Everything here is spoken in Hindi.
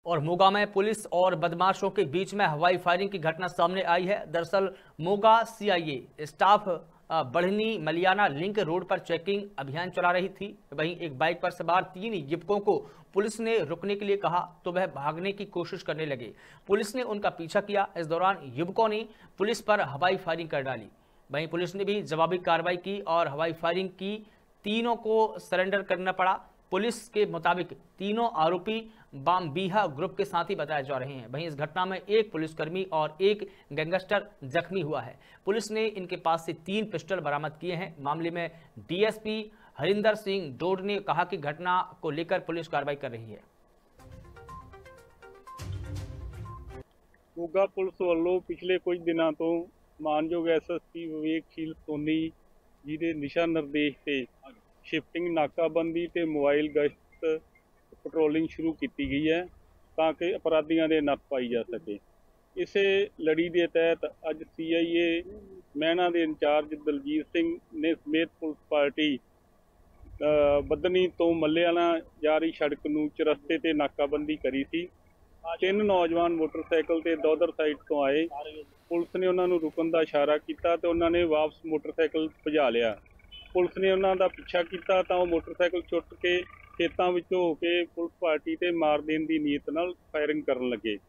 और मोगा में पुलिस और बदमाशों के बीच में हवाई फायरिंग की घटना सामने आई है। दरअसल Moga CIA staff Badhni Maliana link road पर चेकिंग अभियान चला रही थी। वहीं एक बाइक पर सवार 3 युवकों को पुलिस ने रुकने के लिए कहा तो वह भागने की कोशिश करने लगे। पुलिस ने उनका पीछा किया। इस दौरान युवकों ने पुलिस पर हवाई फायरिंग कर डाली। वहीं पुलिस ने भी जवाबी कार्रवाई की और हवाई फायरिंग की। तीनों को सरेंडर करना पड़ा। पुलिस के मुताबिक तीनों आरोपी बामबीहा ग्रुप के साथी बताए जा रहे हैं। वहीं इस घटना में एक पुलिसकर्मी और एक गैंगस्टर जख्मी हुआ है। पुलिस ने इनके पास से 3 पिस्टल बरामद किए हैं। मामले में डीएसपी हरिंदर सिंह डोड ने कहा कि घटना को लेकर पुलिस कार्रवाई कर रही है। मोगा पुलिस वालों पिछले कुछ दिनों तो मानयोग एसएसपी विवेकशील सोनी जी के दिशा निर्देश से शिफ्टिंग नाकाबंदी ते मोबाइल गश्त पेट्रोलिंग शुरू की गई है ताकि अपराधियों के नत्थ पाई जा सके। इस लड़ी के तहत अज सीआईए मैना के इंचार्ज दलजीत सिंह ने समेत पुलिस पार्टी बदनी तो मलियाना जा रही सड़क नूं चरस्ते ते नाकाबंदी करी सी। 3 नौजवान मोटरसाइकिल ते दोधर साइड तो आए। पुलिस ने उन्होंने रुकन का इशारा किया तो उन्होंने वापस मोटरसाइकिल भजा लिया। पुलिस ने उन्होंने पीछा किया तो मोटरसाइकिल छुट के खेतों विचों हो के पुलिस पार्टी ते मार देने की नीयत नाल फायरिंग करन लगे।